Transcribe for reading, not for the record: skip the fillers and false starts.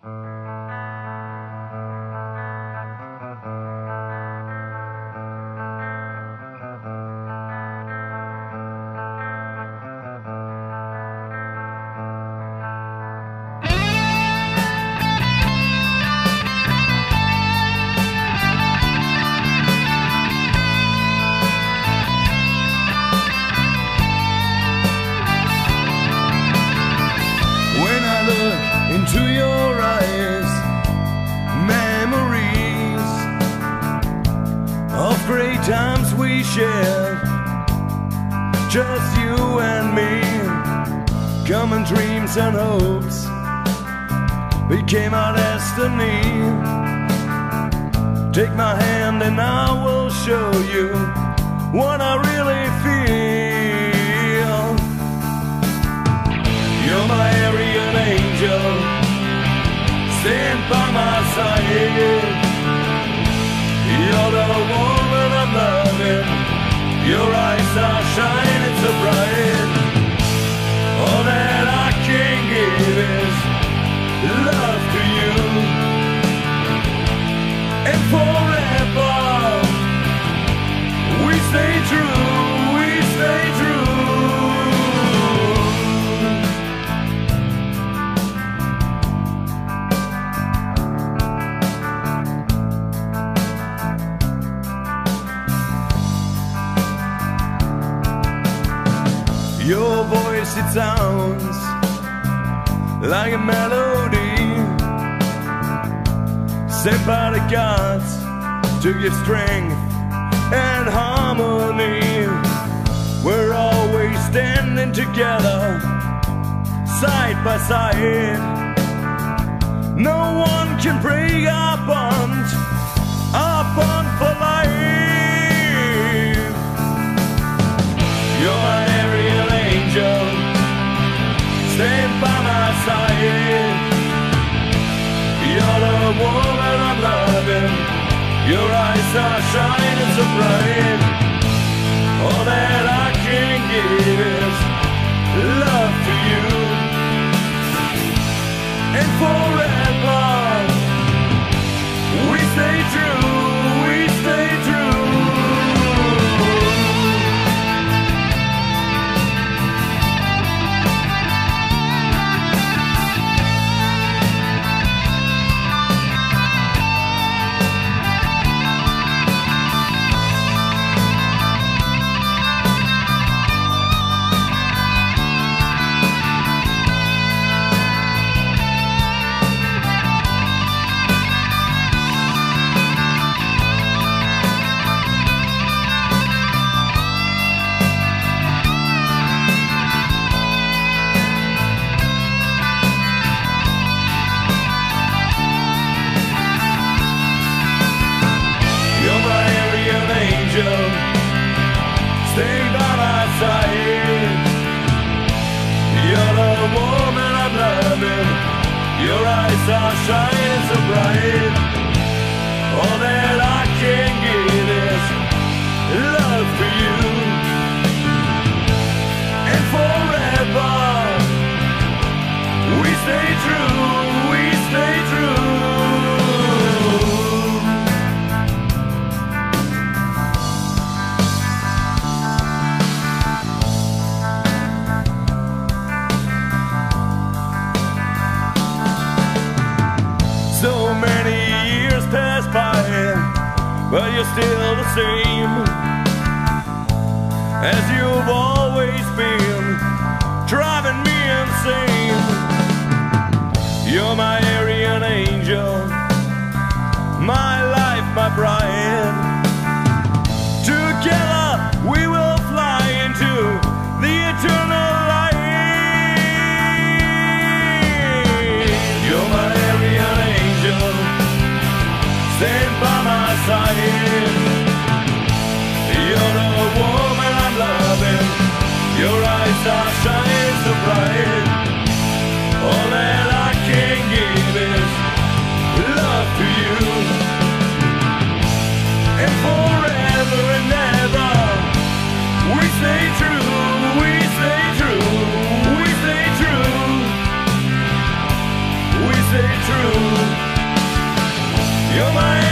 Into your eyes, memories of great times we shared, just you and me. Common dreams and hopes became our destiny. Take my hand and I will show you what I really feel. You're my Aryan angel, stand by my side. You're the woman I'm loving, your eyes are shining so bright. All that I can give is love to you, and forever we stay true, we stay true. Your voice, it sounds like a melody sent by the gods to give strength and harmony. We're always standing together, side by side. No one can break our bond for life. You're my Aryan angel, stand by my side. You're the woman I'm loving, your eyes are shining so bright. All that I can give is love to you, and forever we stay true, we stay true. Stay by my side. You're the woman I'm loving, your eyes are shining so bright. All that I can give is love to you, and forever we stay true, we stay true. So many years pass by, but you're still the same as you've always been, driving me insane. You're my Aryan angel, my life, my bride. Together we will fly into the eternal light. You're my Aryan angel, stand by my side. You're the woman I'm loving, your eyes are shining so bright. You're my